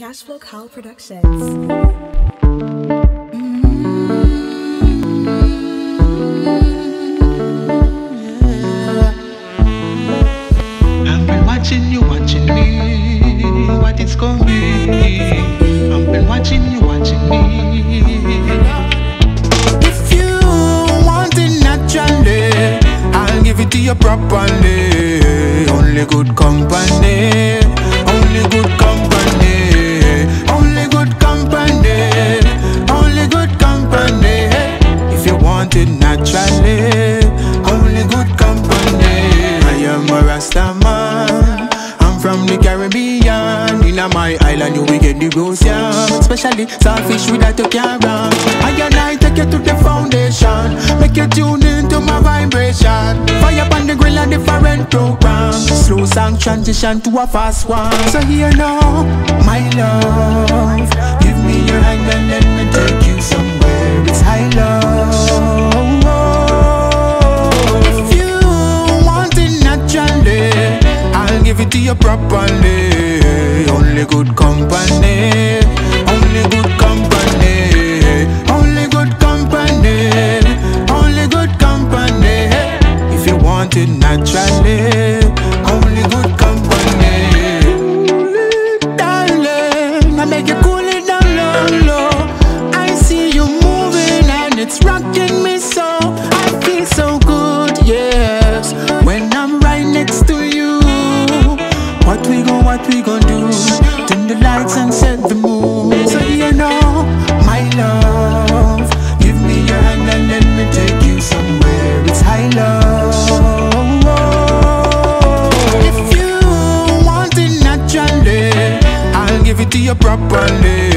Cashflow Call Productions. I've been watching you, watching me, what it's gonna be. I've been watching you, watching me. If you want it naturally, I'll give it to you properly. Only good company, only good company, only good company, only good company. If you want it naturally, only good company. I am a Rasta man, I'm from the Caribbean. In my island you will get the rose, yeah. Especially selfish without you can run. I take you to the foundation, make you tune into my vibration. Fire up on the grill and different program. Slow song transition to a fast one. So here now, my love, give me your hand and let me take you somewhere. It's high love. If you want it naturally, I'll give it to you properly. Only good company, only good company, only good company, only good company. If you want it naturally, only good company. Darling, I make you cool it down low, low. I see you moving and it's rocking me so. I feel so good, yes, when I'm right next to you. What we gon' do? Dim the lights and set the mood. So you know, my love, give me your hand and let me take you somewhere. It's high love. If you want it naturally, I'll give it to you properly.